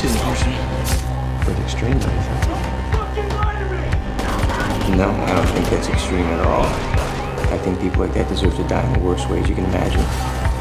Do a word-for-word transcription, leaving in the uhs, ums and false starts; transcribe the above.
seems gruesome. But extreme, I think. No, I don't think that's extreme at all. I think people like that deserve to die in the worst ways you can imagine.